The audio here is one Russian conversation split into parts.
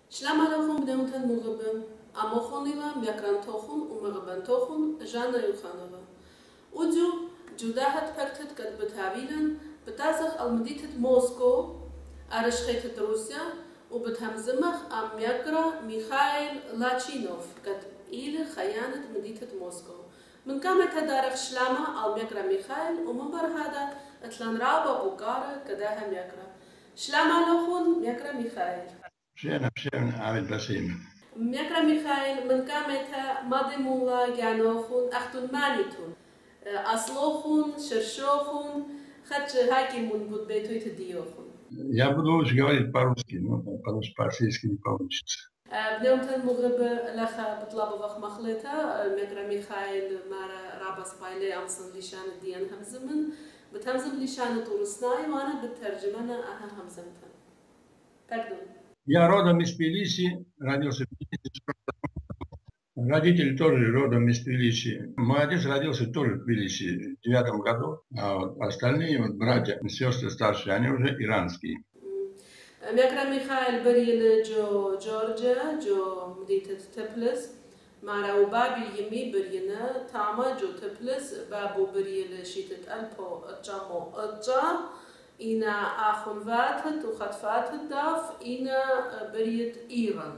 Shalom aleichem bnei unten mugabim. Amochonila miakran tochun umegaben tochun Jana Yuchanova. Uju Judahat pertet kat betavilen betazach al meditet Moscow arashchetet Russia ubethamzimach am miakra Mikhail Lachinov kat ile chayanet meditet Moscow. من قامت هدارخ شلامة على ميكرا ميخائيل ومن بر هذا اتلان رابا بوغارة كداها ميكرا شلامة لوخون ميكرا ميخائيل شين عامل بسيم ميكرا ميخائيل من قامتها ماضي مولا جانوخون أختون مانيتون أصلوخون شرشوخون خدش هاكي من بود بيتو يتديوخون. Я буду лучше говорить по-русски, но потому что по-российски не получится. بنومتن مغرب لخا بطلب وخ مخلتا ميكرا ميخائيل مارا رابس بايلي أمسن لشان الديان همزمن بتهمزم لشان طورسناي وانا بترجمنا أها همزمتن. Pardon. Я родом из Тбилиси, родился в Тбилиси. Родители тоже родом из Тбилиси. Мой отец родился тоже в Тбилиси в 9 году, а вот остальные вот братья и сестры старшие, они уже иранские. ميكرا ميخائيل بريل جو جورجيا جو مدينة تبلس مارا وبابي يمي برينا تاما جو تبلس بابو بريل شيتت ألبو أجامو أجا إنا آخون فاتت وخد فاتت داف إنا بريد إيران.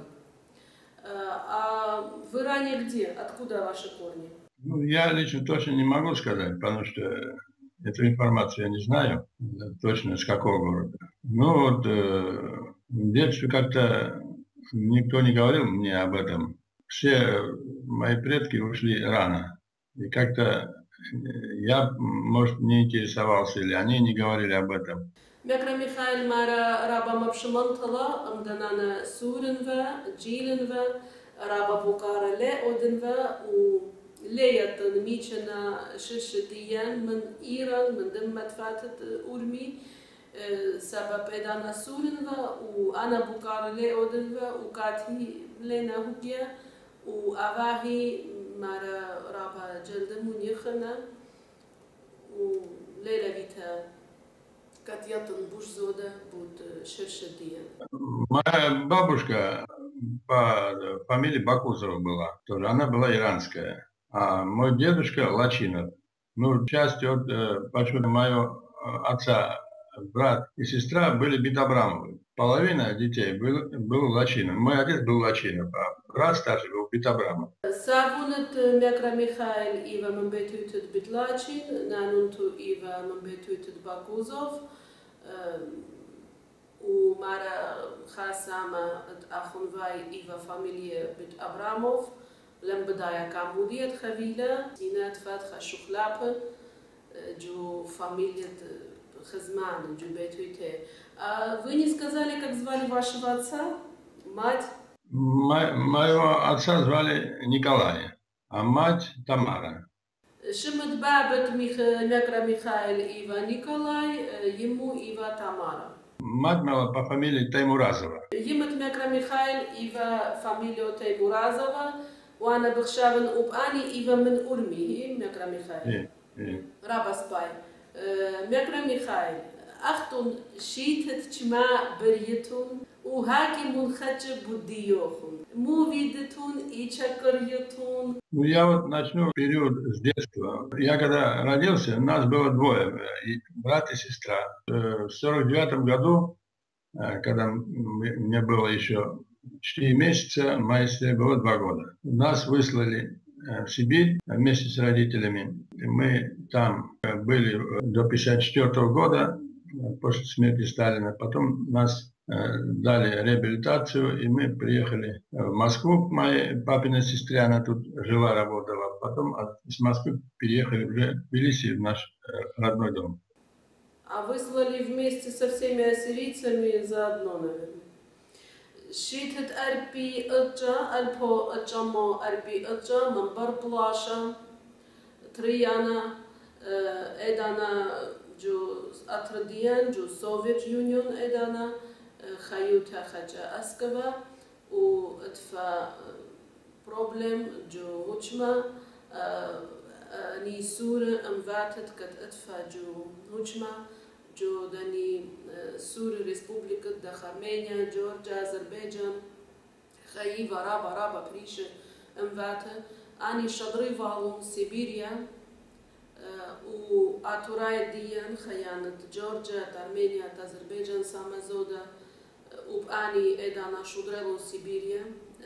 А в Иране где? Откуда ваши корни? Ну, я лично точно не могу сказать, потому что эту информацию я не знаю точно с какого города. Ну вот в детстве как-то никто не говорил мне об этом. Все мои предки ушли рано. И как-то я, может, не интересовался, или они не говорили об этом. ميكرا ميخائيل مارا رابا مبشمنطلا أمدنانا سورنفا جيلنفا رابا بوكارا لا أودنفا و ليتن ميشنا ششديان من إيران من دمت فاتت أورمي سبب إدانا سورنفا وأنا بوكارا لا أودنفا وكاتي لنا هجيا وأواهي مارا رابا جلدمون يخنا وليلة بيتا Катьятон Бушзода будет Шершедия. Моя бабушка по фамилии Бакузова была, тоже она была иранская, а мой дедушка Лачинов. Ну, частью от почему-то моего отца брат и сестра были Битабрамовы. Половина детей был Лачинов. Мой отец был Лачинов, а брат старший был Битабрамов. Савунет Мякра Михаил Ива Мамбетуйтет Битлачин, Нанунту Ива Мамбетуйтет Бакузов, у Мара Хасама Ахунвай Ива фамилия Бит Абрамов, Лембедая Камудиет Хавиля, Синат Фатха Шухлапы, Джу фамилия Хазман, Джу Бетуйте. Вы не сказали, как звали вашего отца? Мать? Моего отца звали Николай, а мать Тамара. Шимет бабет Мякра Михаил Ива Николай, ему Ива Тамара. Мать моя по фамилии Таймуразова. Емет Мякра Михаил Ива фамилию Таймуразова, وأنا بخشابن أباني إيفا من أرمي ميكرا ميخائيل رابا سباي ميكرا ميخائيل أختون شيتت تشما بريتون وهاكي منخدش بديوخون مو видетун и чакарьютун. Ну, я вот начну период с детства. Я когда родился, нас было двое, брат и сестра. В 49 году, когда мне было еще 4 месяца, моей сестре было 2 года. Нас выслали в Сибирь вместе с родителями. Мы там были до 54 года, после смерти Сталина. Потом нас дали реабилитацию, и мы приехали в Москву к моей папиной сестре, она тут жила, работала. Потом из Москвы переехали уже в Тбилиси, в наш родной дом. А выслали вместе со всеми ассирийцами заодно, наверное. شيتت أربي أجا ألبو أجامو أربي أجا منبر بلاشا تريانا إدانا جو أترديان جو سوفيت يونيون إدانا خيوتا خجا أسكبا وإتفا بروبلم جو هجمة نيسور أمفاتت كت إتفا جو هجمة جو داني سوري ريسبوبليكا دخ أرمينيا جورجيا أذربيجان Хаива, раба, приши, мвата. Они шадры валун Сибирия, у Атурай Диан, Хаянат Джорджия, Армения, Азербайджан, Самазода, у Ани Эдана Шудрелу Сибирия,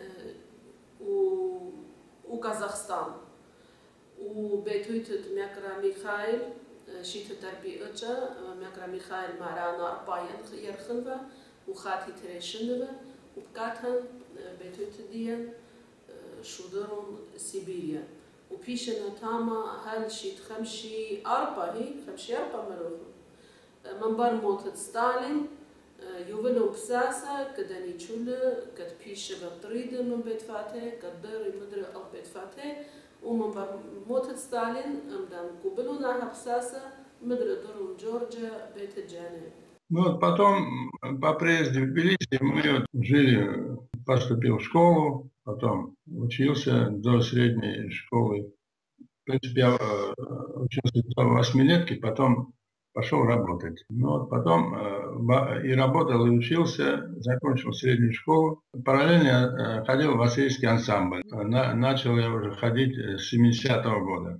у Казахстан, у Бетуйтет Мякра Михаил, Шитет Арби Уча, Мякра Михаил Марана Арпаян Ярханва, у Хати Терешинова, у Катан, Бетуйтет Диан, Шудрон Сибирия. وبيشنا تاما هالشيت خمشي أربع مروه منبر موت ستالين يوفلو بساسة كداني تشوله كد بيش بطريد من بيت فاته كدر مدر أو بيت فاته ومنبر موت ستالين أمدان قبلونا بساسة مدر درون جورجيا بيت الجانب. Ну вот потом, по приезде в Тбилиси, мы жили, поступил в школу, потом учился до средней школы. В принципе, я учился до 8-летки, потом пошел работать. Ну вот потом и работал, и учился, закончил среднюю школу. Параллельно я ходил в ассирийский ансамбль. Начал я уже ходить с 70-го года.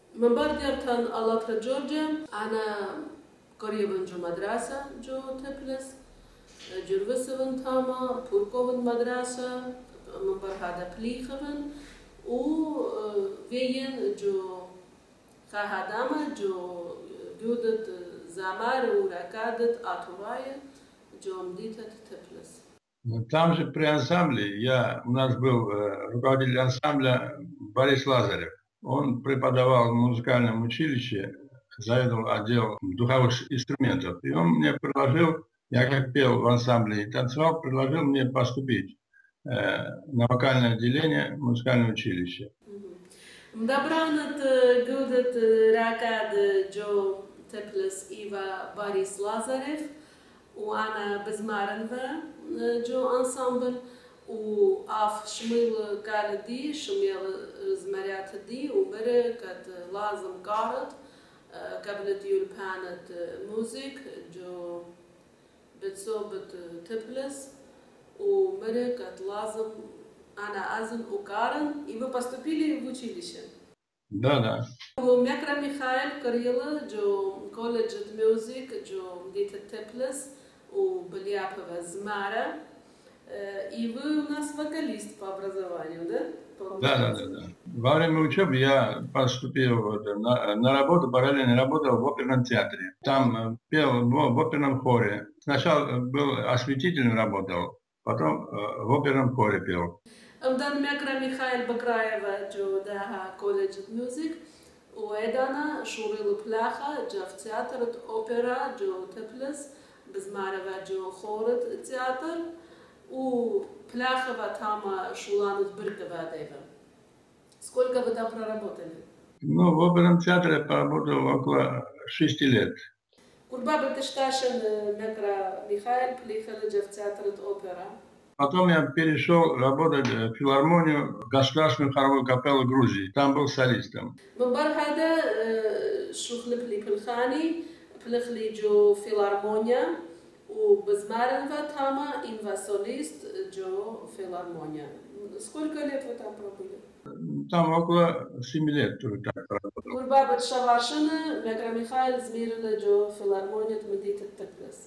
قريبا جو مدرسة جو تبلس جربسون تاما بوركوون مدرسة من برهادة بليخون و وين جو خهادامة جو جودة زمار وركادة أطوراية جو مديتة تبلس. Там же при ансамбле у нас был руководитель ансамбля Борис Лазарев. Он преподавал в музыкальном училище, заведовал отдел духовых инструментов. И он мне предложил, я как пел в ансамбле и танцевал, предложил мне поступить на вокальное отделение музыкального училища. Добранат гудет ракад Джо Теплес Ива Борис Лазарев, у Ана Безмаренва Джо ансамбль, у Аф Шмил Карди, Шмил Змарят Ди, у Бере Кат Лазам Карат, قبل يولبانت موزيك جو بتصوبت تبلس ومركت لازم أنا أزن وكارن и вы поступили в училище. Да. Мякра Михаил Карила جو колледж музик جو дите Теплес у Беляпова Змара. И вы у нас вокалист по образованию, да? Да. Во время учебы я поступил на работу, параллельно работал в оперном театре. Там пел в оперном хоре. Сначала был осветителем работал, потом в оперном хоре пел. Амдан Мякра Михаил Бакраева джо да колледж музик. У Эдана Шурилу Пляха джо в театр опера джо Теплес, Безмарева джо хорет театр. У Пляхова Тама Шуланут Быркова Дева. Сколько вы там проработали? Ну, в оперном театре я поработал около 6 лет. Курба Бетешташин Мякра Михаил приехали в театр опера. Потом я перешел работать в филармонию, в Государственную хоровую капеллу Грузии. Там был солистом. Бархада Шухлепли Пилхани, Плехли Джо филармония. У Безмаренва Тама инвасолист Джо филармония. Сколько лет вы там пробыли? Там около 7 лет тоже так работал. Курба Батшавашина, Мякра Михаил Змирина Джо филармония Тмедита Теплес.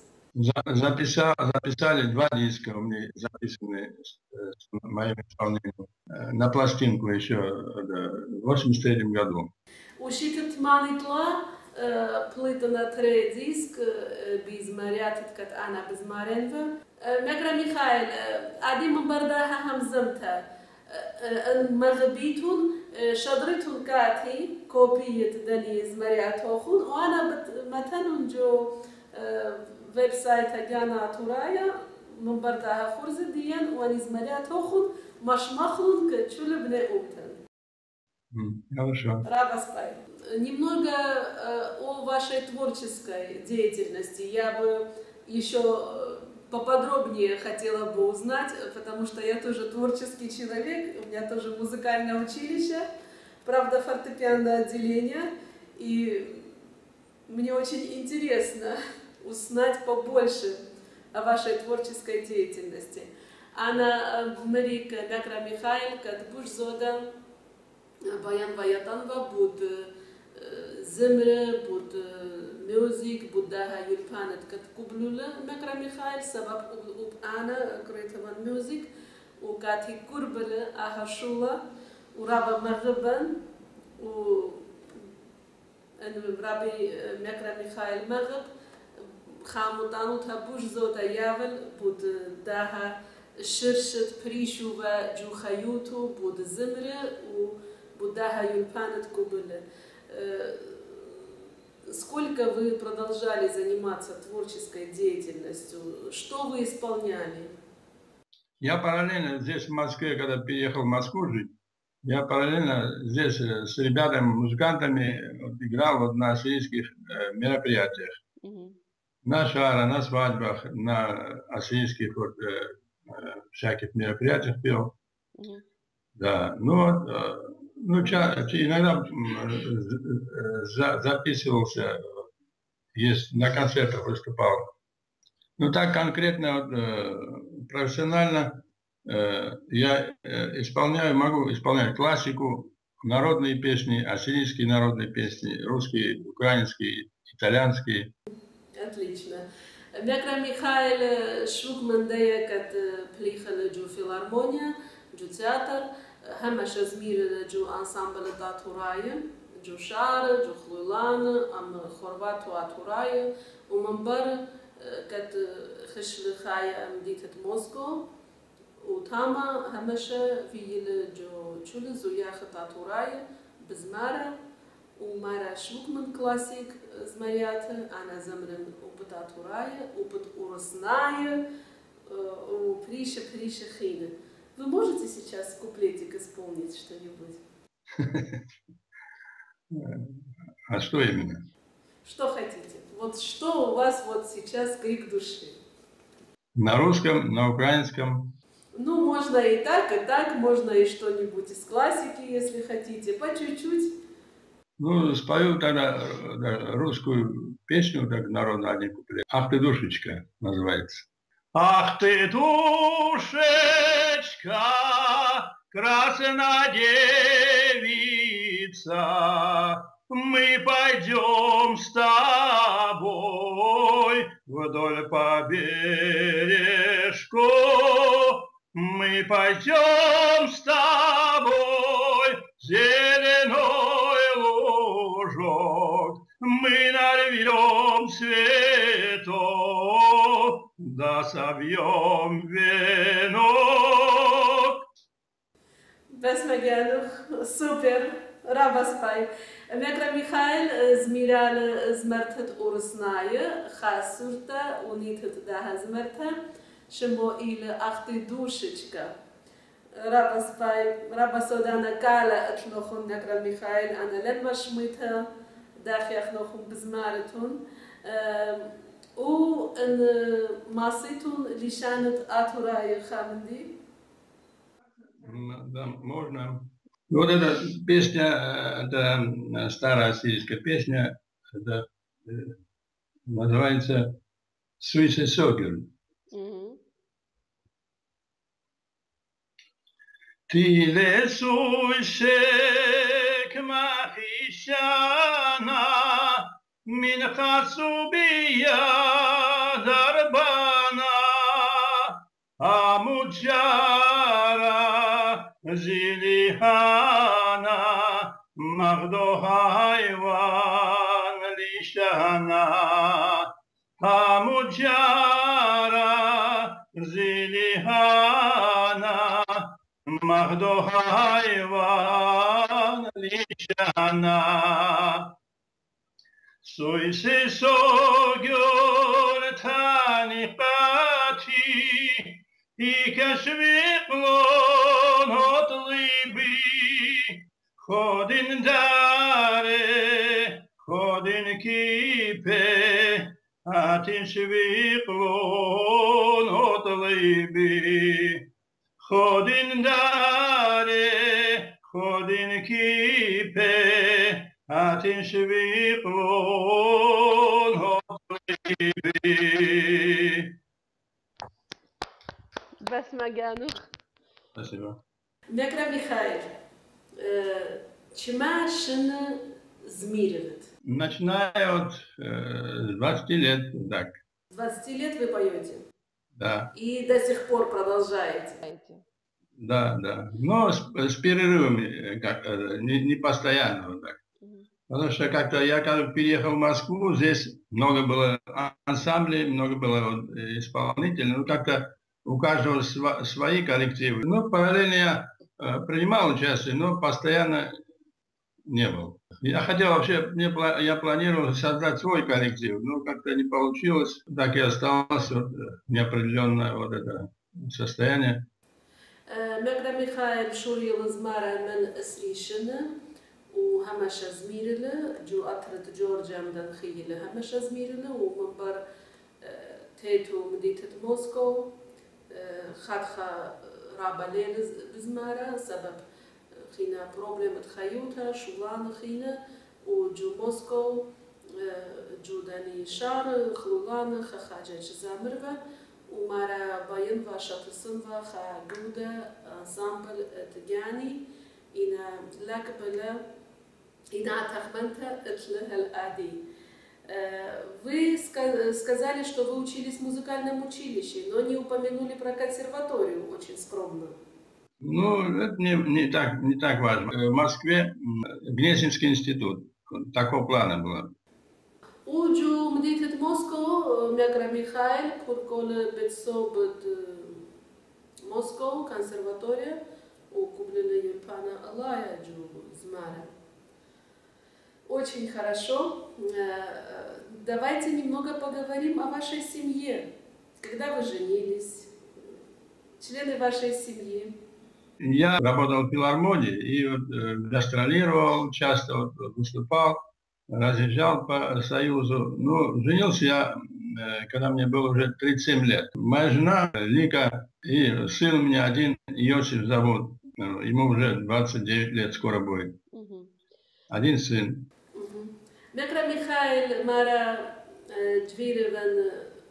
Записали 2 диска у меня записаны с моим исполнением на пластинку еще в 83 году. Ушитет манитла плитана 3 диск бизмарятит кат Ана Безмаренва. Мякра Михаил, Адим Бардаха Хамзамта مغبيتون شدرتون كاتي كوبية دنيز مرياتوخون وأنا مثلا جو ويب سايت جانا تورايا من بردها خرز ديان ونيز مرياتوخون مش مخلون كتشول بني أوتن. Хорошо. Рада спать. Немного о вашей творческой деятельности. Я бы еще поподробнее хотела бы узнать, потому что я тоже творческий человек, у меня тоже музыкальное училище, правда, фортепианное отделение, и мне очень интересно узнать побольше о вашей творческой деятельности. أنا بمريك دكرة ميخائيل كتبوش زودا بيان ويطنوا بود زمرة بود ميوزيك بود داها يلبانت كتقبلوا مكرة ميخائيل سبب أنا قريت من ميوزيك وكاتي كربلة أهشولا ورابا مغبن و أن رابي مكرة ميخائيل مغب خاموتانو تبوش زودا ياول بود داها شرشت بريشوفا جو خيوتو بود زمرة وبود داها يلبانت كوبلة. Сколько вы продолжали заниматься творческой деятельностью? Что вы исполняли? Я параллельно здесь в Москве, когда переехал в Москву жить, я параллельно здесь с ребятами, музыкантами играл вот на ассирийских мероприятиях. На шара, на свадьбах, на ассирийских вот, всяких мероприятиях пел. Да, ну, иногда записывался, на концертах выступал. Ну, так конкретно, вот, профессионально я могу исполнять классику, народные песни, ассирийские народные песни, русские, украинские, итальянские. Отлично. Мекра Михаил Шукман дея кат плихала джу филармония, джу театр, همش زمير جو انسامبل داتوراي جو شعر جو خلولان ام خربات واتوراي ومنبر كت خش لخايا مدينة موسكو وتاما همش في جو تشول زويا خطاتوراي بزمارة ومارا شوك من كلاسيك زمريات انا زمرن وبتاتوراي وبتورسناي وبريشه خينه. Вы можете сейчас куплетик исполнить что-нибудь? А что именно? Что хотите? Вот что у вас вот сейчас крик души? На русском, на украинском? Ну, можно и так, можно и что-нибудь из классики, если хотите, по чуть-чуть. Ну, спою тогда русскую песню, так народную, один куплет. «Ах ты, душечка» называется. Ах ты, душечка, красная девица, мы пойдем с тобой вдоль по бережку, мы пойдем с тобой зеленой лужок, мы нарвем цветов, да собьем венок. Besmegenu, super, Rabaspai. Mekra Mikhail zmiral zmertet urusnaye, chasurta unitet daha zmerta, shemo il achti dushechka. Rabasodana kala atlochun Mekra Mikhail ana lemma shmita, dachiach nochun bezmaretun. وإن ماسيتون لشانة آتوراي خامندي. Да, можно. Вот эта песня, это старая ассирийская песня, это называется «Суисе Согер». Ты лесуйшек махишана, من خصوبية دربانا أمجارة زليهانا مغدوها حيوان لشانا أمجارة زليهانا مغدوها حيوان لشانا Suise sogyor tanipati, ikashviklon hot libi, chodin dare, chodin kipe, atin shviklon hot libi, chodin dare, chodin kipe, atin shviklon hot libi. Спасибо. Мекра Михаил, чема шина змиривает? Начиная от 20 лет, так. 20 лет вы поете? Да. И до сих пор продолжаете? Да, да. Но с перерывами, не постоянно вот так. Потому что как-то я когда переехал в Москву, здесь много было ансамблей, много было исполнителей, ну как-то у каждого свои коллективы. Ну, параллельно я принимал участие, но постоянно не был. Я хотел вообще, я планировал создать свой коллектив, но как-то не получилось, так и осталось вот, неопределенное вот это состояние. Мекра Михаил шурил змара мен сришина. وهمش زميرله جو أطرد جورجيا مدن خيله همش زميرله ومنبر تيتو مدينة موسكو خدخة رابلين بزمارة سبب خينا بروبلم تخيوتها شولان خينا وجو موسكو جو داني شار خلولان خخاجة زامرفة ومارا باين واشات السنفة خا جودة انسامبل تجاني إنا لكبلا إنا أتخبنتا إتلها الآدي. Вы сказали, что вы учились в музыкальном училище, но не упомянули про консерваторию, очень скромно. Ну, это не так важно. В Москве Гнесинский институт. Такого плана было. Уджу мдитет Москва, Мекра Михаил, Пурколе Бетсобет Москва, консерватория, у Кублина Юльпана Алая Джу Змара. Очень хорошо. Давайте немного поговорим о вашей семье. Когда вы женились? Члены вашей семьи? Я работал в филармонии и гастролировал, часто выступал, разъезжал по Союзу. Ну, женился я, когда мне было уже 37 лет. Моя жена Лика и сын у меня один, Иосиф зовут. Ему уже 29 лет скоро будет. Один сын. Мекра Михаил Мара Двиревен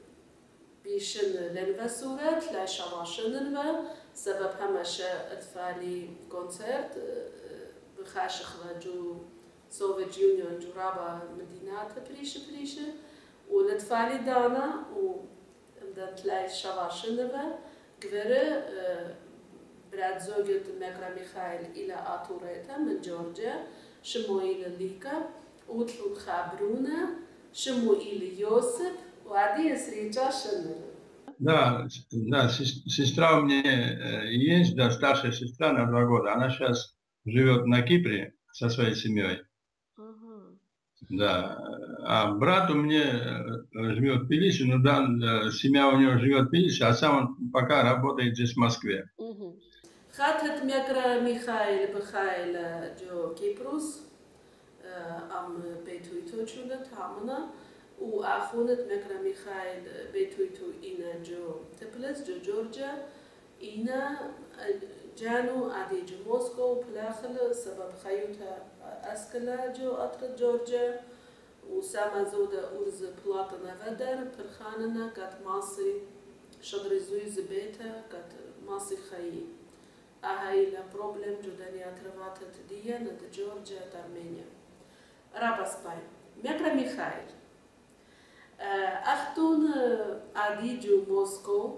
Бишен Ленвасурат, Лайшавашененва, سبب همش أطفالي كونسرت بخاشخ جو سوفيت يونيون جو رابع مدينات بريشة والأطفالي دانا ومدن تلاقي شواشنبا كبيرة براد زوجة مكرا ميخائيل إلى آتوريتا من جورجيا شمو إلى ليكا وطلو خابرونا شمو إلى يوسف وعدي يسريجا شنر. Да, сестра у меня есть, да, старшая сестра на 2 года. Она сейчас живет на Кипре со своей семьей. Да, а брат у меня живет в Тбилиси, ну да, семья у него живет в Тбилиси, а сам он пока работает здесь в Москве. خاتت مكرا ميخائيل بخائيل جو كيبروس أم بيتويتو شولت هامنا وأخونت مكرا ميخائيل بيتويتو إنا جو تبلس جو جورجيا إنا جانو عادي جو موسكو بلاخل سبب خيوتها أسكلا جو أطرد جورجيا وساما زودا أرز بلاطنا ودر برخاننا كات ماسي شدرزوي زبيتا كات ماسي خيي أهاي لا بروبلم جو داني أترفاتت ديا ند جورجيا تارمينيا رابا سباي مكرا ميخائيل أختون عادي جو موسكو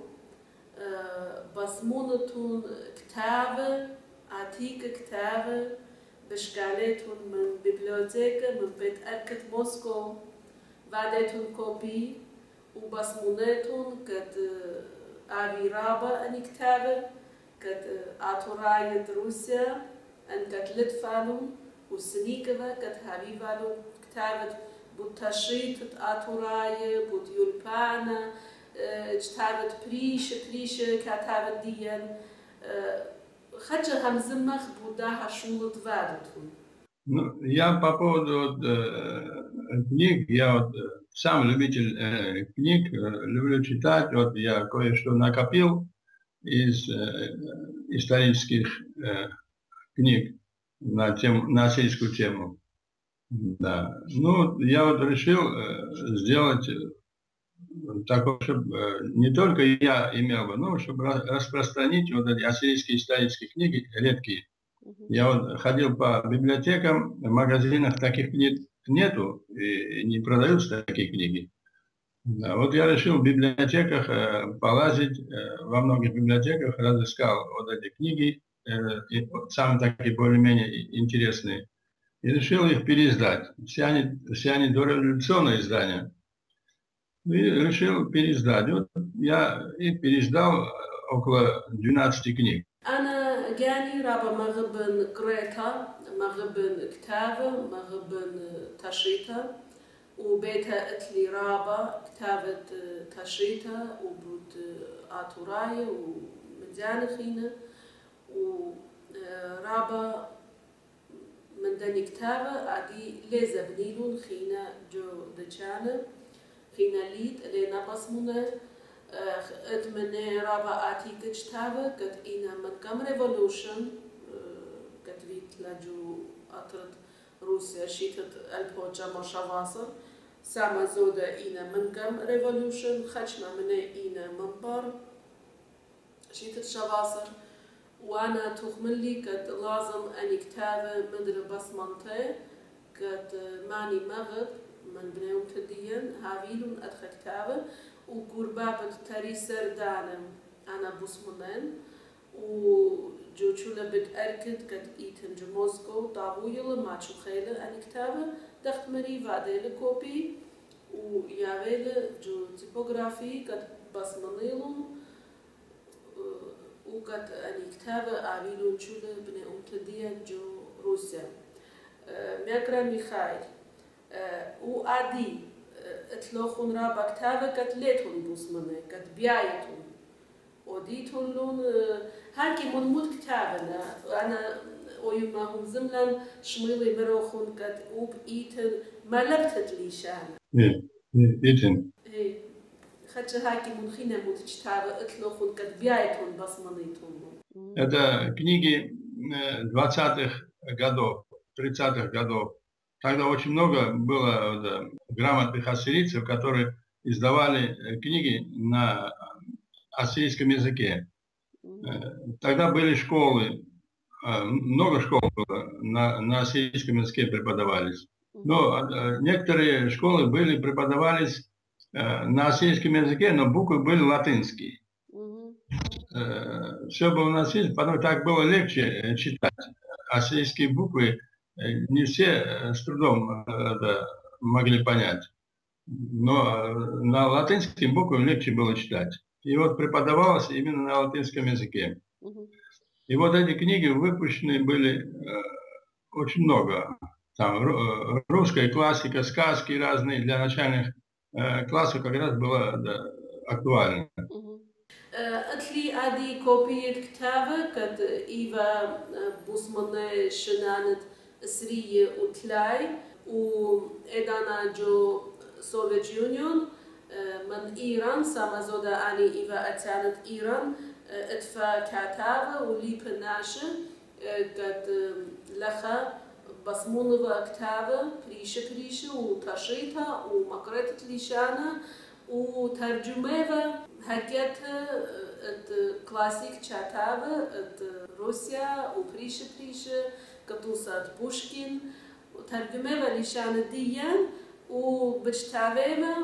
بصمونتون كتابة عتيقة كتابة بشكالتون من بيبليوتيكا من بيت أركة موسكو بعدتون كوبي وبصمونتون كد آبي رابا أني كتابة كد آتوراية روسيا أن كد لتفالون وسنيكة كد هابي فالون كتابة بوتشريط آتوراية بوت يولبانا كتابة بريشة كتابة ديان خدش همزمخ بوداها шулы двадатун. Ну, я по поводу книг, я сам любитель книг, люблю читать. Вот я кое-что накопил из исторических книг на сельскую тему. Да. Ну, я решил сделать такой, чтобы не только я имел бы, но чтобы распространить вот эти ассирийские исторические книги, редкие. Я вот ходил по библиотекам, в магазинах таких книг нету, и не продаются такие книги. Да, вот я решил в библиотеках полазить, во многих библиотеках разыскал вот эти книги, самые такие более-менее интересные, и решил их переиздать. Все они дореволюционные издания. И решил переиздать. Вот я и переиздал около 12 книг. أنا جاني رابا مغبن قريتا مغبن كتابة مغبن تشريتا وبيتا اتلي رابا كتابة تشريتا وبوت آتوراي ومزيان خينا ورابا من دني كتابة عدي ليزا بنيلون خينا جو دجانة خينا ليد لينا بصمنا اتمنى رابا آتي كتابة قد إينا من كم ريفولوشن قد فيت لاجو أطرد روسيا شيتت البوجا مشاواصر ساما زودا إينا من كم ريفولوشن خشنا من إينا منبر شيتت شواصر وأنا تخملي قد لازم أني كتابة مدر بصمنتي قد ماني مغب من بنيوم تدين هاويلون أدخل كتابة وقربابة تاري سردانم أنا بصمنين وجوشولا بتأكد قد إيتن جو موسكو طاويل ماتشو خيلة أني كتابة دخت مري فاديل كوبي وياويل جو تيبوغرافي قد بصمنيلون وقد أني كتابة آويلون شولا بني أمتدين جو روسيا ميكرا ميخايل وعادي اتلوخون رابا كتابة قد ليتون بوسمني قد بيايتون وديتون لون هاكي منمود كتابنا أنا ويما هم زملان شميلي مروخون قد أوب إيتن ما لبتت ليشان إيتن خدش هاكي منخينا مود كتابة اتلوخون قد بيايتون بصمنيتون. Это книги 20-х годов, 30-х годов. Тогда очень много было грамотных ассирийцев, которые издавали книги на ассирийском языке. Тогда были школы, много школ было, на ассирийском языке преподавались. Но некоторые школы преподавались на ассирийском языке, но буквы были латинские. Все было на ассирийском, потому что так было легче читать. Ассирийские буквы не все с трудом могли понять, но на латинском буквы легче было читать. И вот преподавалось именно на латинском языке. И вот эти книги выпущены были очень много. Там русская классика, сказки разные для начальных классов как раз было актуально. أتلي عادي كوبية كتابة قد إيفا بوسمنة شنانت سرية وتلاي وإدانا جو سوفيت يونيون من إيران سامازودا أني إيفا أتانت إيران اتفا كتابة ولي بناشة قد لخا بصمونة كتابة بريشة وتشريطها ومقرتة ليشانة وترجمة هكذا كلاسيك كتابة روسيا وبريشة كتوصل بوشكين وترجمة ليشان ديان وبجتابة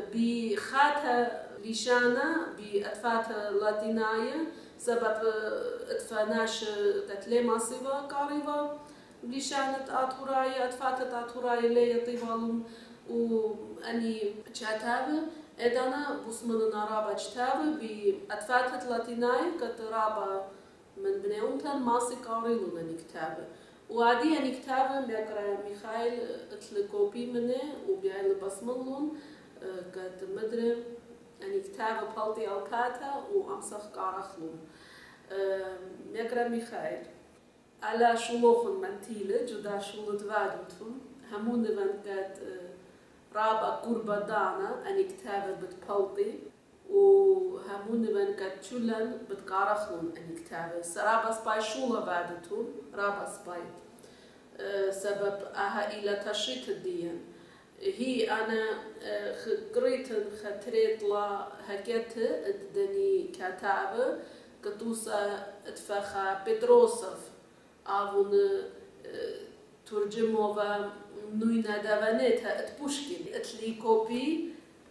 بخاتها ليشانة بأطفاتها لاتينية سبب أطفاناش تتلي ماسيفا قريبا ليشانة آتوراي أطفاتها آتوراي لي طيبالهم وأني كتابة إدانا بوسمنا رابا كتابة بأطفاتها لاتينية كترابا من بنيومتها ماسي قاريلون أني كتابة وعادي أني كتابة ميقرا ميخايل اتلقوبي منه وبيعيل بصملون قد مدري أني كتابة بالتي ألكاتا وأمسخ قارخلون ميقرا ميخايل على شلوخن منتيلة جدا شلوت وادوتهم همون من قد رابا قربة دانا أني كتابة بتبالتي وهمون من قد شلن بتقارخلون أني كتابة سرابا سباي شولا بعدتهم رابا سباي سبب أها إلى تشريط الدين هي أنا قريت خطرت لا هكت الدني كتابة كتوسا اتفخا بتروسف أون ترجموها نوينا دافانيتها اتبوشكين اتلي كوبي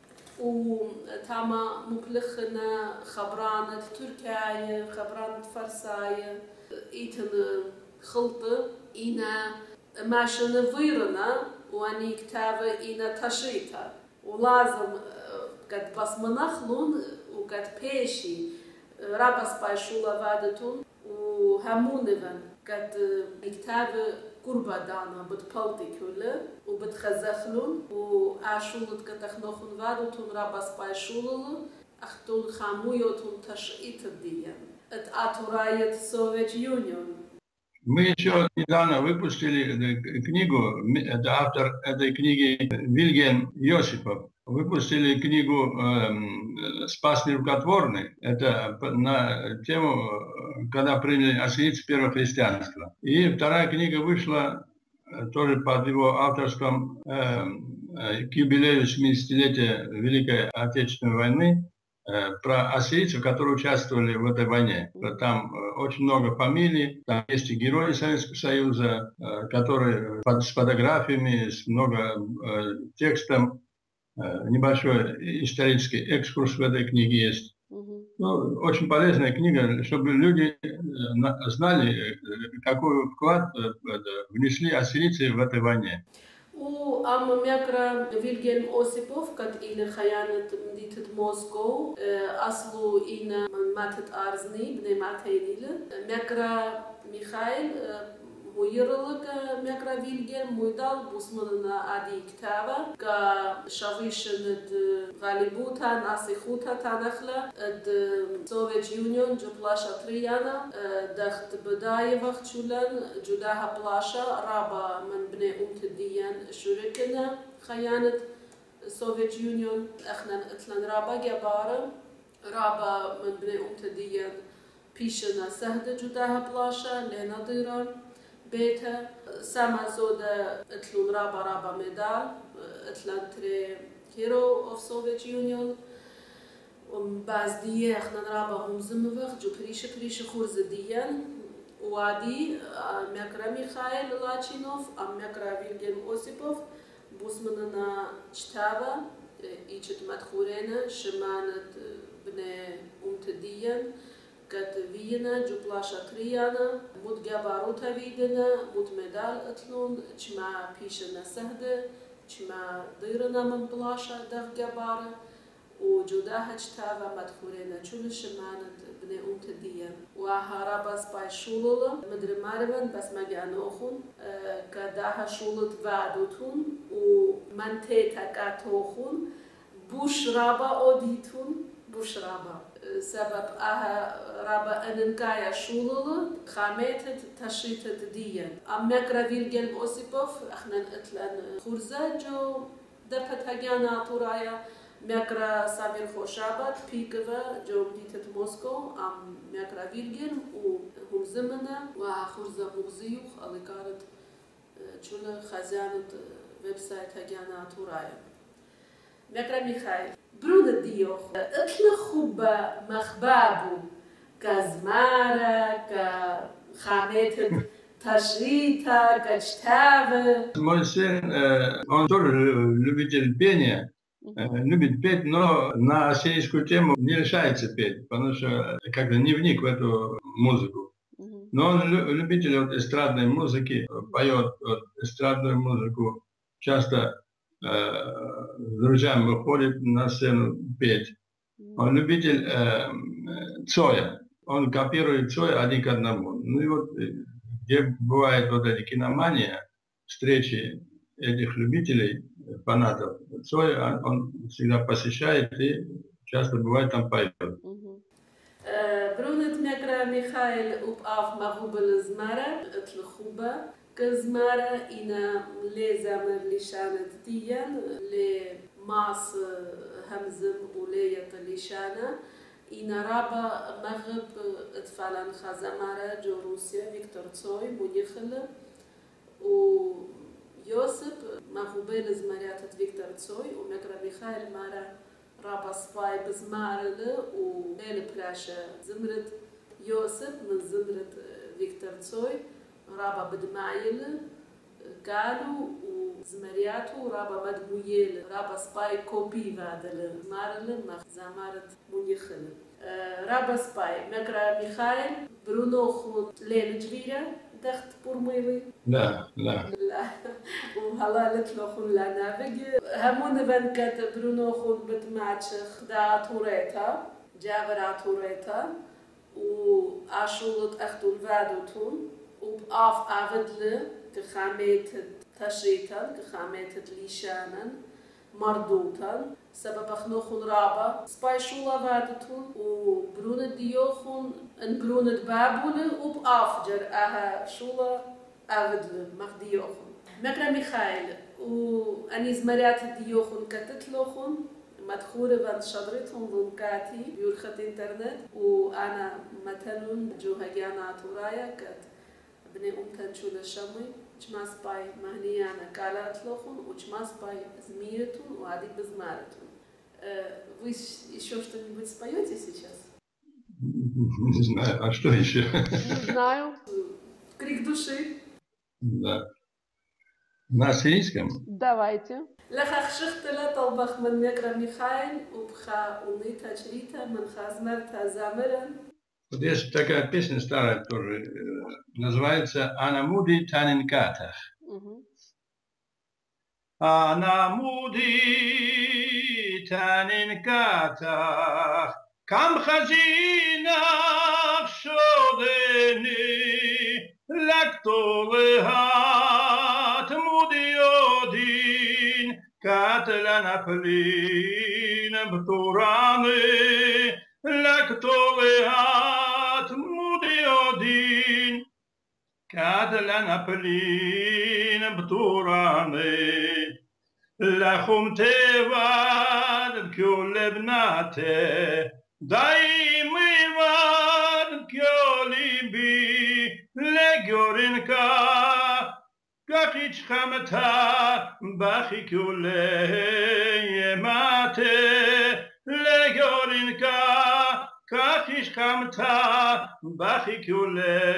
وتاما مبلخنا خبرانة تركيا خبرانة فرساية إيتن خلطة إنا ماشنا فيرنا واني كتابة إنا تشريتا ولازم قد بس منخلون وقد بيشي رابس بايشولا وادتون وهمونفن قد كتابة قربة دانا بتبلتي كله وبتخزخلون وعشولت كتخنوخن وادتون رابس بايشولا أختون خامويوتون تشريتا ديان ات Совет Юнион. Мы еще недавно выпустили книгу, это автор этой книги Вильгельм Йосипов. Выпустили книгу «Спас нерукотворный». Это на тему, когда приняли ассирийцы первое христианство. И вторая книга вышла тоже под его авторством к юбилею 70-летия Великой Отечественной войны. Про ассирийцев, которые участвовали в этой войне. Там очень много фамилий, там есть и герои Советского Союза, которые с фотографиями, с много текстом. Небольшой исторический экскурс в этой книге есть. Ну, очень полезная книга, чтобы люди знали, какой вклад внесли ассирийцы в этой войне. وأما ميكرا فيلجن أوسيبوف قد إلى خيانة مدينة موسكو أصله إنا ماتت أرزني بني ماتينيل ميكرا ميخائيل ويرلك ميكرا فيلجن مويدال بوسمنا عادي كتابة كشافيشن غالبوتا ناسيخوتا تانخلا Совет Юнион جو بلاشا تريانا دخت بداية وقت شولن جداها بلاشا رابا من بني ديان شركنا خيانة Совет Юнион احنا اتلن رابا جبارة رابا من بني ديان بيشنا سهدة جداها بلاشا لنا ديران بيتها سما زودا اتلون رابا ميدال اتلن تري هيرو اوف Совет Юниون بعض ديه احنا رابا هم زموخ جو بريش خورز ديان وادي ميكرا ميخائيل لاتشينوف ميكرا فيلجن أوسيبوف بوسمنا شتابا إيشت مدخورينا شمانت بني ديان قد فينا جو بلاشا تريانا مود جاباروتا فيدنا مود ميدال اتلون چما بيشنا سهده چما ديرنا من بلاشا دغ جابارا وجودها اجتابا مدخورينا چون شمانت بني ديان وهاراباس باي شولولا مدري ماربن بس ماجي انوخون كداها شولت وعدوتون ومنتيتا كاتوخون بوش رابا اوديتون بوش رابا سبب رابا اننكايا شولولا خاميتت تشريتت ديان ميكرا فيلجن أوسيبوف احنا اتلن خورزا جو دفت هجانا طورايا ميكرا سامير خوشابات بيكوا جو مدينة موسكو ميكرا فيلجن وهم زمنا وخورزا مغزيوخ اللي كانت چون خزانة ويب سايت هجانا طورايا ميكرا ميخائيل برون ديوخ اتل خوبة مخبابو كزمارة كخاميت تشريتا كجتابة. Мой сын, он тоже любитель пения, любит петь, но на ассирийскую тему не решается петь, потому что как-то не вник в эту музыку. Но он любитель эстрадной музыки, поет эстрадную музыку, часто с друзьями выходит на сцену петь. Он любитель Цоя. Он копирует Цоя один к одному. Ну и вот где бывает вот эти киномания, встречи этих любителей, фанатов Цоя, он всегда посещает и часто бывает там поет. برونت ميكرا ميخائيل وبقاف مغوب الزمارة اتلخوبة كزمارة إنا لازم لشانة ديان لماس همزم ولية لشانة إنا رابا مغب اتفالان خزمارة جو روسيا فيكتور تسوي منيخل و Йосип, Махубель измарят от Виктор Цой, у Мегра Михаил Мара Раба Спай безмарили, у Эль Пляша Зимрит Йосип, من Зимрит Виктор Цой, Раба Бедмаили, Галу, у Змариату, Раба Мадмуели, Раба Спай Копи Вадали, Марили, Мах Замарит Мунихили. Раба Спай, Мегра Михаил, Бруно Худ Лен Джвира, Дахт Пурмыли. Да, да. وهلالت لخون لنابج همون من كت برونو خون بتماتش دا توريتا جابر توريتا وعشولت أخدون فادوتون وبقاف عبدل كخامات تشريتا كخامات ليشانا مردوتا سبب أخنوخون رابا سباي شولا فادوتون وبرونة ديوخون ان برونة بابولة وبقاف جر أها شولا عبدل مخديوخون مقرا ميخائيل وأني زمريات ديوخون كتتلوخون مدخورة بان شدرتهم ضمكاتي بيورخة انترنت وأنا مثلا جوهجانا تورايا كت بني أمتن شو لشمي جماس باي مهنيانا كالات لوخون وجماس باي زميرتون وعدي бзмаретун. Вы еще что-нибудь споете сейчас? Не знаю, а что еще? Не знаю. Крик души. Да. На сирийском? Давайте. لخ خشختلا طبخ من مقرا ميخائيل وبخا ونيتا جريتا من خازمرتا زامرا. Вот есть такая песня старая тоже, называется «Анамуди Танинката». Анамуди Танинката, кам хазина шодени, лактолехат мудиодин, кателанаплин бтураны, лактолехат мудиодин, кателанаплин бтураны. لخم تود كل بناته دايمي ود كولي بي لجورنكا كاكيش خمتا باخي كل يماته لجورنكا كاكيش خمتا باخي كل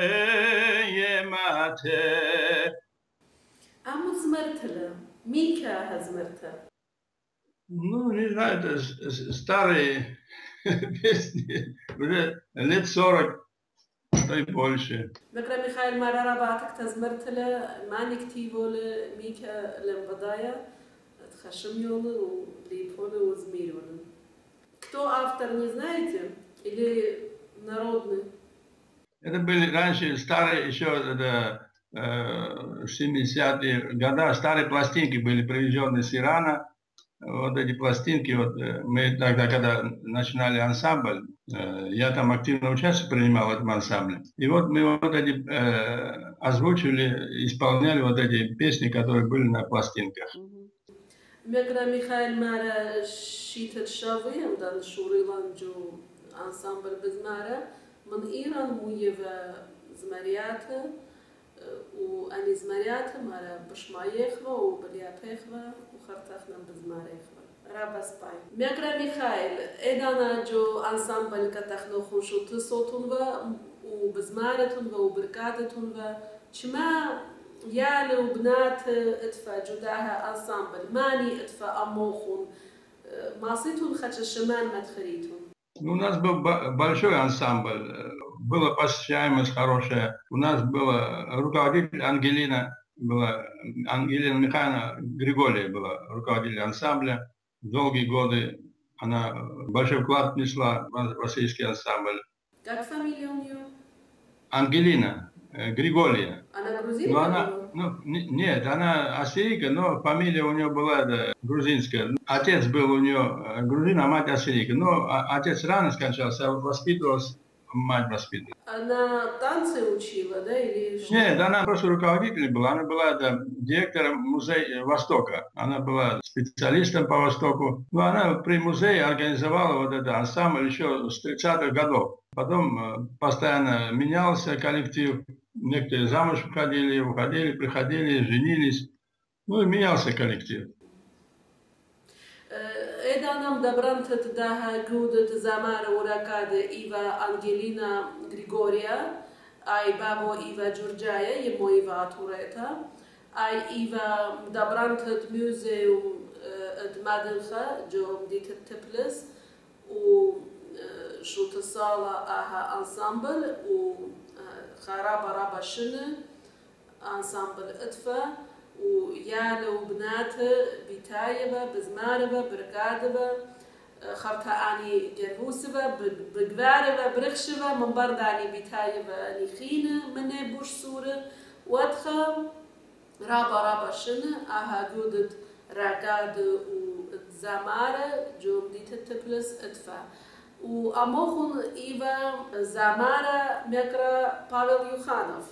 يماته أمو زمرتلا Мика Хазмерта. Ну, не знаю, это старые песни, уже лет 40, то и больше. Мекра Михаил Марара Батак Тазмертела, Маниктиволе, Мика Лембадая, Тхашемьолы, Лейполе, Узмирёлы. Кто автор, не знаете? Или народный? Это были раньше старые еще, это, 70-е годы, старые пластинки были привезены с Ирана. Вот эти пластинки, вот мы тогда, когда начинали ансамбль, я там активно участие принимал в этом ансамбле. И вот мы вот эти озвучивали, исполняли вот эти песни, которые были на пластинках. Мегра Михаил Мара Шитет Шавы, дан Шурилан Джу ансамбль без Мара, من إيران موية زمرياتها وأني زمرياتها مرة بشمايخها وبليابيخها وخرطخنا بزماريخها رابا سباي ميقرا ميخائيل إدانا جو أنسامبل كتخنو خونشو تصوتون وبزمارتون وبركاتتون چما يالي وبنات اتفا جداها أنسامبل ماني اتفا أموخون ماسيتون خدش الشمان مدخريتون. У нас был большой ансамбль, была посещаемость хорошая. У нас была руководитель Ангелина Михайловна Григория была руководитель ансамбля. Долгие годы она большой вклад внесла в российский ансамбль. Как фамилия у нее? Ангелина Григория. Она грузинка? Нет, она ассирийка, но фамилия у нее была грузинская. Отец был у нее грузин, а мать ассирийка. Но отец рано скончался, воспитывалась, мать воспитывала. Она танцы учила, да? Или что? Нет, она просто руководителем была. Она была директором музея Востока. Она была специалистом по Востоку. Но она при музее организовала вот этот ансамбль еще с 30-х годов. Потом постоянно менялся коллектив. Некоторые замуж уходили, приходили, женились. Ну и менялся коллектив. Edanam dabrantet daha gudet zamara urakade Iva Angelina Grigoria, ai babo Iva Georgiaia, jemo Iva Atureta, ai Iva dabrantet museum et Madelcha, jo ditet Teplis, u Schutasala aha ensemble, u Haraba Raba Shine, ensemble Itfa, ويانا وبناتها بتايبة بزماربة برقادبة خرطة أني جربوسبة بقباربة برخشبة من برد أني بتايبة أني خينة مني بوش سورة وادخل رابا شنة أها جودة رقادة وزمارة جوم ديت التبلس ادفع وأموخن إيفا زمارة مكرا بافل يوخانوف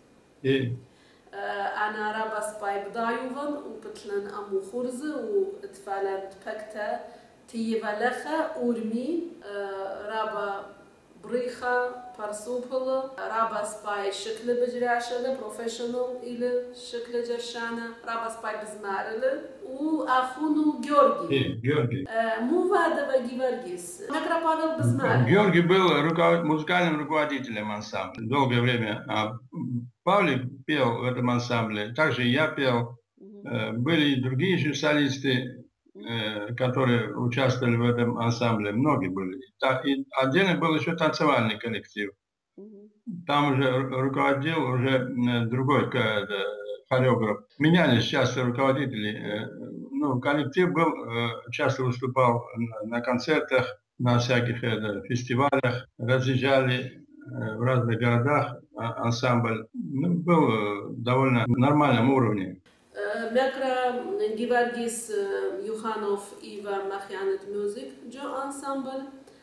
أنا رابا سباي بدايوفن وبتلن أمو خرزة واتفالن بكتا تيفا لخا أورمي رابا بريخة بارسوبلا رابا سباي شكل بجراشة بروفيشنال إلى شكل جرشانة رابا سباي بزمارلة وأخونو Георгий. مو вадова Георгис. Макра Павел Базмар. Георгий был музыкальным руководителем ансамбля долгое время. А Павлик пел в этом ансамбле. Также я пел. Были и другие еще солисты, которые участвовали в этом ансамбле. Многие были. И отдельно был еще танцевальный коллектив. Там уже руководил уже другой хореограф. Менялись часто руководители. Ну, коллектив был, часто выступал на концертах, на всяких фестивалях, разъезжали в разных городах ансамбль. Ну, был довольно нормальном уровне. Мекра Георгис Юханов Ива Махянет Мюзик Джо ансамбль.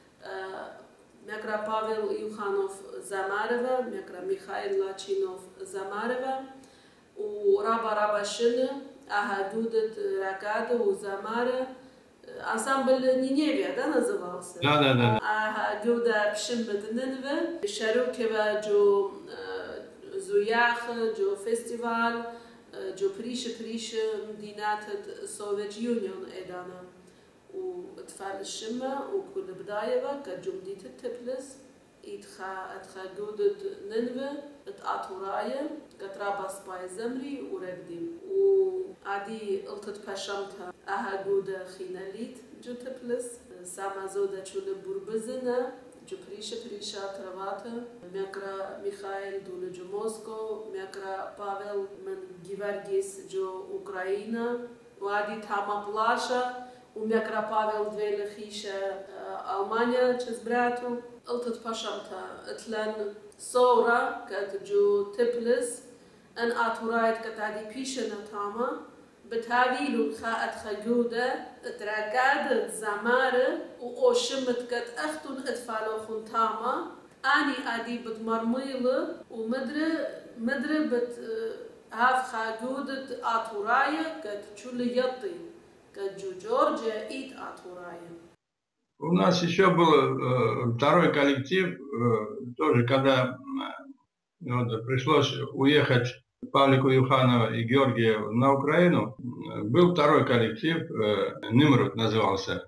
Мекра Павел Юханов Замарева, Мекра Михаил Лачинов Замарева. У Раба Шины, ага, Дудет Ракада, у Замара. Ансамбль Ниневия, да, назывался? Да. Ага, Гюда Пшимбет Нинве, Шарукева Джо Зуях, Джо фестиваль, Джо Прише Динатет Совет Юнион Эдана. У Тфаль Шима, у Кулебдаева, Каджумдит Теплес. اتخا جودة ننوى اتعطورايا كترابا سباي زمري ورقديم وعادي قلتت باشمتها اها جودة خيناليت جو تبلس ساما زودة شولة بربزنا جو بريشة ترواتا ميكرا ميخائيل دولة جو موسكو ميكرا بافل من جيفارجيس جو اوكراينا وعادي تاما بلاشا وميكرا بافل دويلة خيشة ألمانيا تشزبراتو قلتت باشمتا اتلن صورة كات جو تبلس ان اتورايت كات عادي بيشنا تاما بتهاويلو خاءت خجودة اتراكاد زمارة وشمت كات اختون اتفالو خون تاما اني عادي بتمرميلة ومدري بت هاف خجودة اتورايا كات تشولي يطي كات جو جورجيا ايت اتورايا. У нас еще был второй коллектив, тоже когда пришлось уехать Павлику Юханову и Георгию на Украину, был второй коллектив, Нимрут назывался.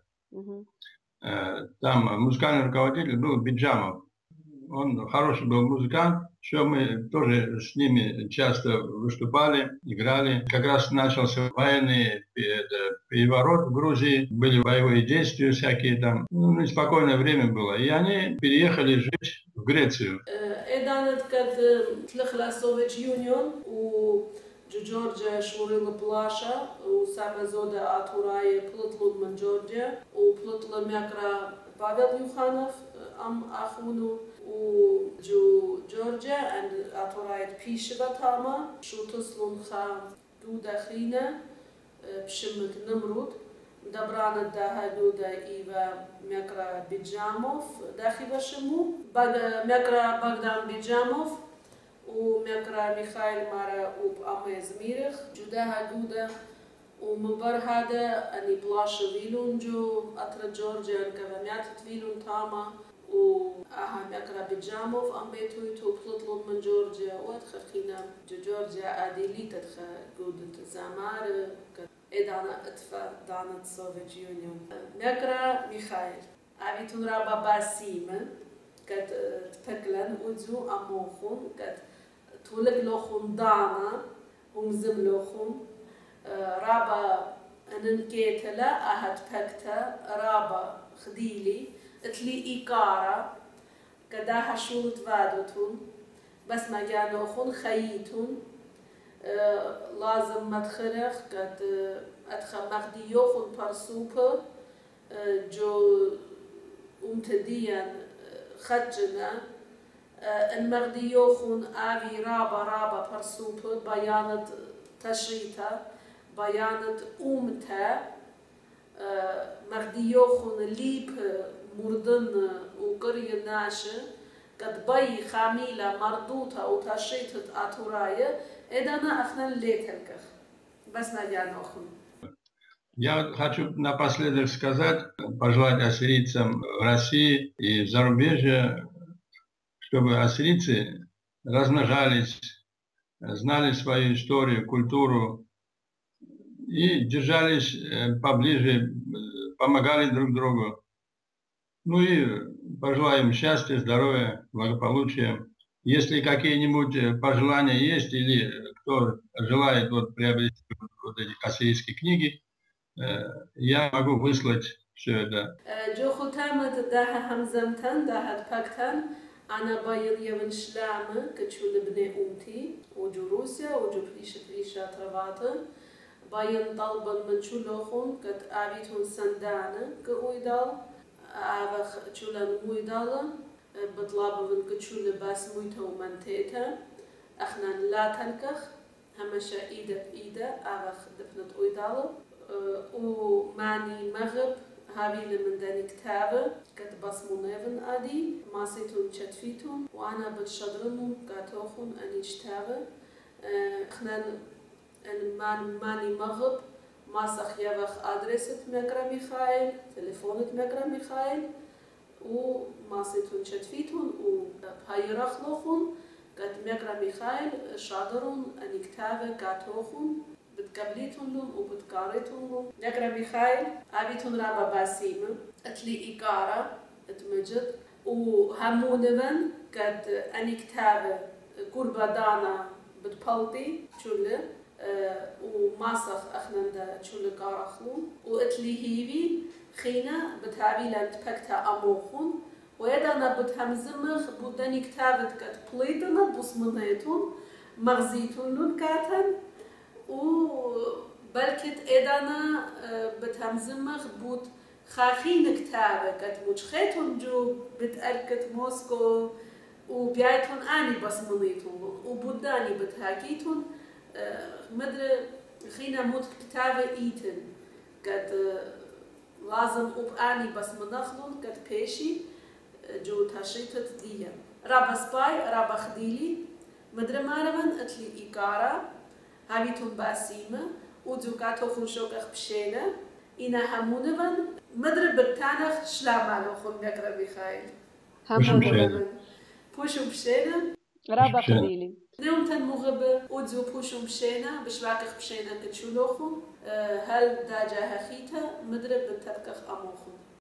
Там музыкальный руководитель был Биджамов. Он хороший был музыкант, что мы тоже с ними часто выступали, играли. Как раз начался военный переворот в Грузии, были боевые действия всякие там. Ну, неспокойное время было. И они переехали жить в Грецию. Georgia Shmurila Plasha, u Samazoda Aturaye Plutlud man Georgia, u Plutla Mekra Pavel Yuhanov, Achunu, u Georgia, and Aturaye Pishiva Tama, Shutus Luncha Dudachina, Pshimik Nimrud, Dabrana Dahaduda Iva Mekra Bijamov, Dachiva Shimu, Mekra Bagdan Bijamov, ومكرا ميخائيل مارا وبأميز ميرخ جودها جودة ومبر هذا أني بلاش فيلون جو أترى جورجيا كفميات فيلون تاما وأهم أقرب بيجاموف أم بيتوي تو بلطلون من جورجيا وأدخخينا جورجيا أديلي تدخ جودة زمار إدانا إتفا دانا السوفيت يونيون مقرا ميخائيل أبيتون رابا باسيمة قد تفكلن وزو أموخون قد تولق لوخون دانا ومزم لوخون رابا أننكيتلا أهد فكتا رابا خديلي اتلي إيكارا كداها شولت وادوتون بس ما جانوخون خييتون لازم مدخرخ قد أدخل مغديوخون برسوبة جو أمتديا خجنا المغديوخون آوي رابا برسوبة بيانت تشريتا بيانت أمتا مغديوخون ليب مردن وقرية ناشة قد بي خاميلة مردوطة وتشريتت أتوراية إدانا أخنا ليتلكخ بس надянохун. Я хочу напоследок сказать, пожелать ассирийцам в России и в зарубежье, чтобы ассирийцы размножались, знали свою историю, культуру и держались поближе, помогали друг другу. Ну и пожелаем счастья, здоровья, благополучия. Если какие-нибудь пожелания есть или кто желает приобрести вот эти ассирийские книги, я могу выслать все это. أنا بايل يمن شلامة كتشول بني أمتي وجو روسيا وجو بريشة ترباطة بايل طلبا من شلوخون كت آبيتون سندانة كأويدال آبخ تشولان مويدالة بطلابا من كتشول باس مويتا ومنتيتا أخنا لا تنكخ همشا إيدا بإيدا آبخ دفنت أويدالة وماني مغرب هابيل من داني كتابة كت بصمونيفن أدي ماسيتون تشتفيتون وأنا بتشدرنون كاتوخون أني كتابة خنان ماني مغرب ماسخ يبخ أدرسة مقرا ميخائيل تليفونة مقرا ميخائيل وماسيتون تشتفيتون وبهايرخلوخون كت مقرا ميخائيل شادرون أني كتابة كاتوخون بتقبليتون لهم وبتقاريتون لهم مقرا ميخائيل أبيتون رابا باسيمة اتلي إيقارة اتمجد وهمونبن قد أني كتابة قربة دانا بتبلطي شولة وماسخ أخنا دا شولة قارخلون واتلي هيوي خينا بتابيلا تبكتا أموخون ويدانا بتهمزمخ بوداني كتابة قد بليتنا بصمنيتون مغزيتون لون كاتن وبلكت إدانا بتهمزمخ بود خاخين كتابة قد مجخيتون جو بتأركت موسكو وبيايتون آني بصمنيتون وبوداني بتهاكيتون مدر خينا موت كتابة إيتن قد لازم آني بصمنخلون قد بيشي جو تشريتت ديا رابا سباي رابا خديلي مدر مارمن اتلي إيقارا هابيتون باسيمة ودو كاتوخون شوكخ بشينة إنا همونبن مدر بتانخ شلامالوخون مقرا ميخائيل همونبن بوشو بشينة رابا خديلي نيومتن مغبة ودو بوشو بشينة بشواكخ بشينة كتشولوخون هل دا جاها خيتا مدر بتبكخ أموخون